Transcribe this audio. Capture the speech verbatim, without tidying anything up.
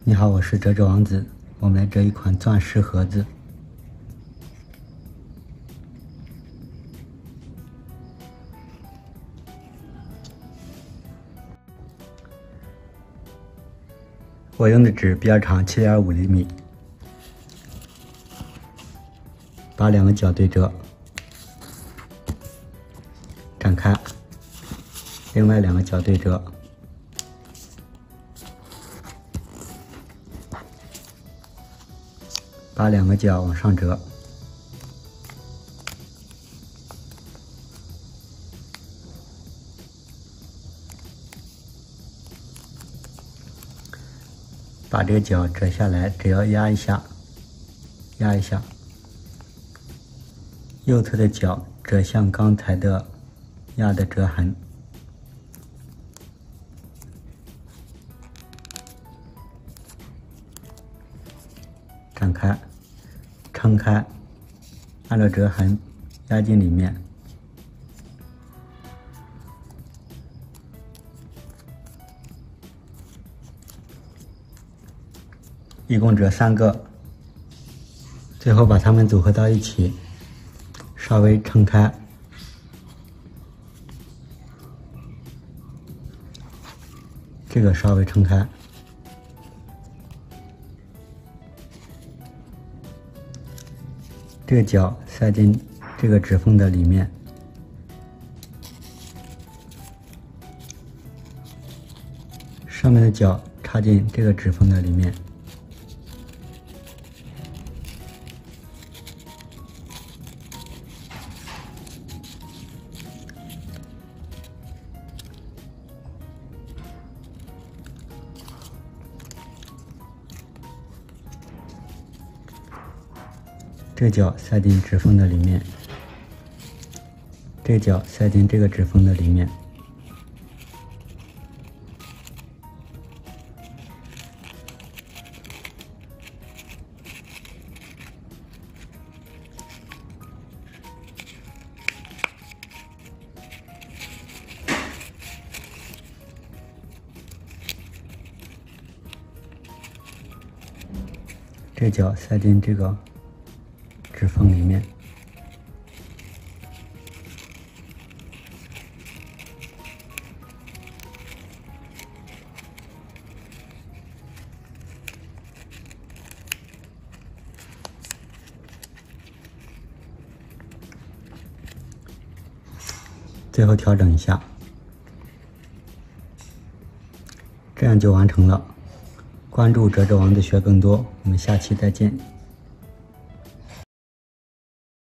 你好，我是折纸王子，我们来折一款钻石盒子。我用的纸边长七点五厘米，把两个角对折，展开，另外两个角对折。 把两个角往上折，把这个角折下来，只要压一下，压一下，右侧的角折向刚才的压的折痕，展开。 撑开，按照折痕压进里面，一共折三个，最后把它们组合到一起，稍微撑开，这个稍微撑开。 这个角塞进这个指缝的里面，上面的角插进这个指缝的里面，这个角塞进指缝的里面，这个角塞进这个指缝的里面，这个角塞进这个 指缝里面，最后调整一下，这样就完成了。关注折纸王子学更多，我们下期再见。